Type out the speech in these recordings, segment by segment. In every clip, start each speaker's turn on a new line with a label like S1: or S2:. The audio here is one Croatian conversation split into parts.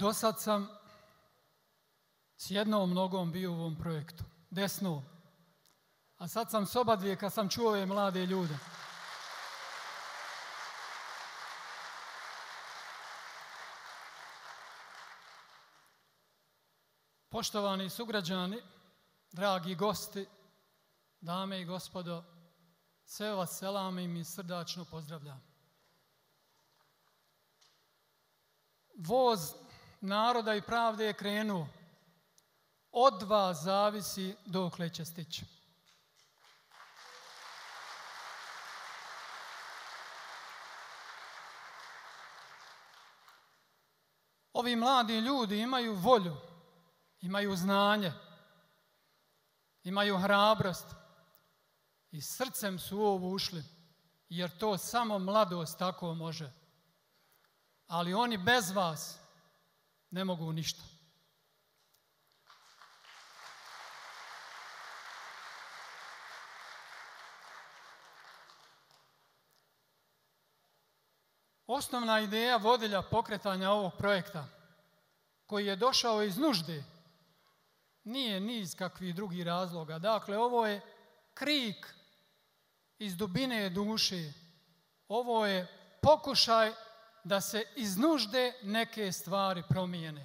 S1: Do sad sam s jednom nogom bio u ovom projektu, desnom. A sad sam s obadvije kad sam čuo ove mlade ljude. Poštovani sugrađani, dragi gosti, dame i gospodo, sve vas selamim i srdačno pozdravljam. Voz naroda i pravde je krenuo. Od vas zavisi dokle će stići. Ovi mladi ljudi imaju volju, imaju znanje, imaju hrabrost i srcem su u ovo ušli, jer to samo mladost tako može. Ali oni bez vas ne mogu ništa. Osnovna ideja vodilja pokretanja ovog projekta, koji je došao iz nužde, nije ni iz kakvih drugih razloga. Dakle, ovo je krik iz dubine duše. Ovo je pokušaj da se iz nužde neke stvari promijene.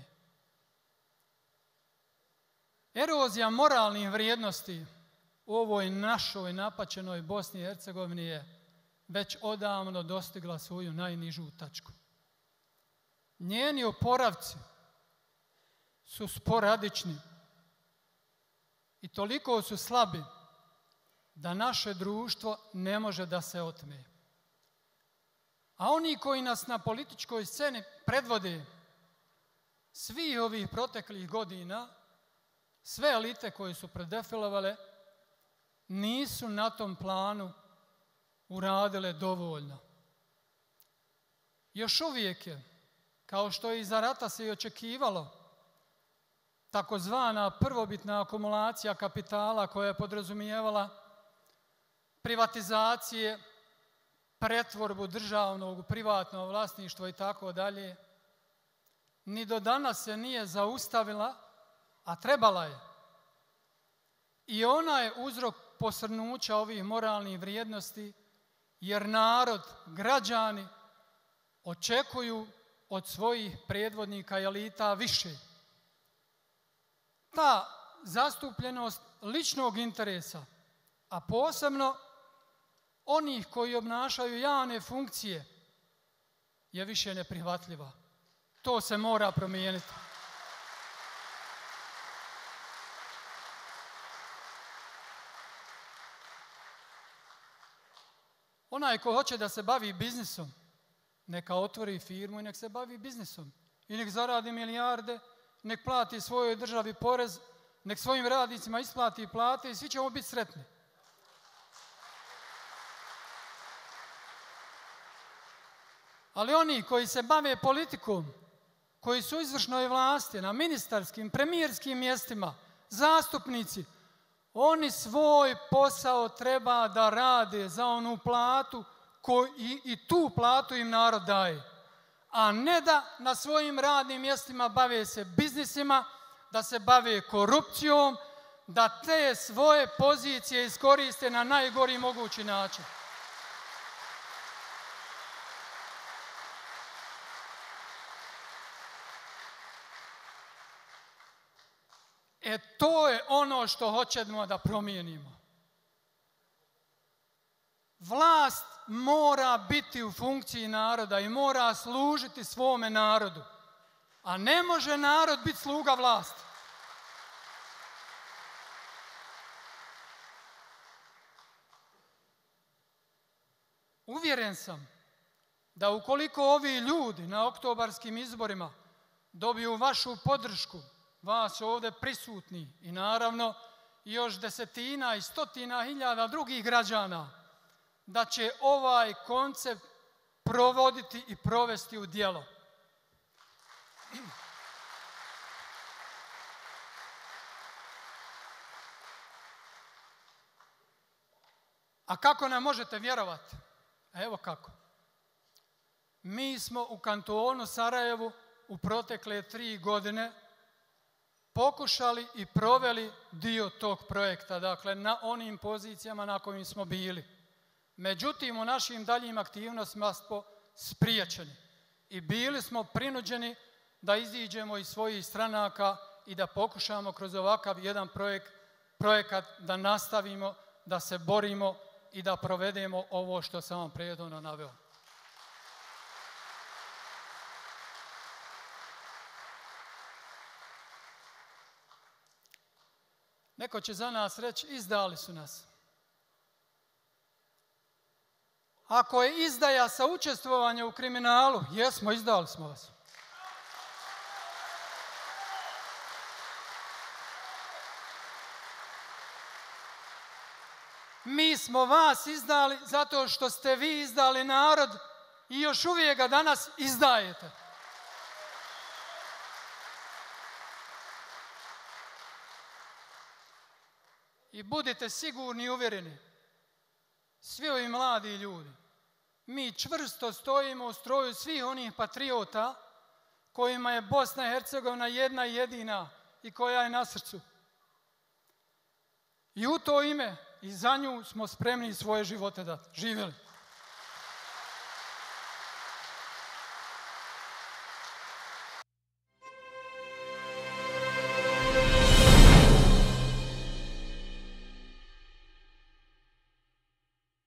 S1: Erozija moralnih vrijednosti u ovoj našoj napaćenoj Bosni i Hercegovini je već odavno dostigla svoju najnižu tačku. Njeni oporavci su sporadični i toliko su slabi da naše društvo ne može da se otme. A oni koji nas na političkoj sceni predvode svih ovih proteklih godina, sve elite koje su predefilovale, nisu na tom planu uradile dovoljno. Još uvijek je, kao što je iza rata se i očekivalo, takozvana prvobitna akumulacija kapitala koja je podrazumijevala privatizacije, pretvorbu državnog u privatno vlasništvo i tako dalje, ni do danas se nije zaustavila, a trebala je. I ona je uzrok posrnuća ovih moralnih vrijednosti, jer narod, građani očekuju od svojih predvodnika i elita više. Ta zastupljenost ličnog interesa, a posebno onih koji obnašaju javne funkcije, je više neprihvatljiva. To se mora promijeniti. Onaj ko hoće da se bavi biznisom, neka otvori firmu i nek se bavi biznisom. I nek zaradi milijarde, nek plati svojoj državi porez, nek svojim radnicima isplati plate i svi ćemo biti sretni. Ali oni koji se bave politikom, koji su u izvršnoj vlasti, na ministarskim, premijerskim mjestima, zastupnici, oni svoj posao treba da rade za onu platu i tu platu im narod daje. A ne da na svojim radnim mjestima bave se biznisima, da se bave korupcijom, da te svoje pozicije iskoriste na najgori mogući način. To je ono što hoćemo da promijenimo. Vlast mora biti u funkciji naroda i mora služiti svome narodu. A ne može narod biti sluga vlasti. Uvjeren sam da ukoliko ovi ljudi na oktobarskim izborima dobiju vašu podršku, vas ovdje prisutni i naravno još desetina i stotina hiljada drugih građana, da će ovaj koncept provoditi i provesti u djelo. A kako nam možete vjerovati? Evo kako. Mi smo u kantonu Sarajevu u protekle 3 godine pokušali i proveli dio tog projekta, dakle na onim pozicijama na kojim smo bili. Međutim, u našim daljim aktivnostima smo spriječeni i bili smo prinuđeni da iziđemo iz svojih stranaka i da pokušamo kroz ovakav jedan projekat da nastavimo, da se borimo i da provedemo ovo što sam vam prethodno naveo. Neko će za nas reći, izdali su nas. Ako je izdaja sa učestvovanja u kriminalu, jesmo, izdali smo vas. Mi smo vas izdali zato što ste vi izdali narod i još uvijek ga danas izdajete. I budite sigurni i uvjereni, svi ovi mladi ljudi, mi čvrsto stojimo u stroju svih onih patriota kojima je Bosna i Hercegovina jedna i jedina i koja je na srcu. I u to ime i za nju smo spremni svoje živote dati. Živjeli!